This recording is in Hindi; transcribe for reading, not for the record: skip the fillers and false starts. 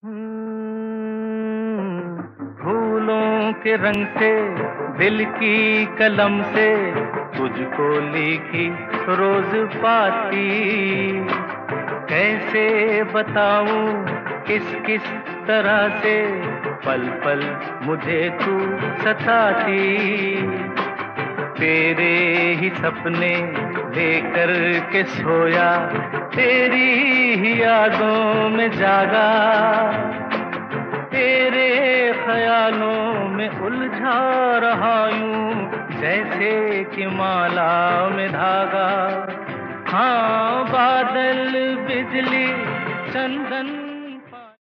फूलों के रंग से दिल की कलम से तुझको लिखी रोज पाती, कैसे बताऊं किस किस तरह से पल पल मुझे तू सताती। तेरे ही सपने लेकर के सोया, तेरी ही यादों में जागा, तेरे ख्यालों में उलझा रहा यूं जैसे कि माला में धागा। हाँ, बादल बिजली चंदन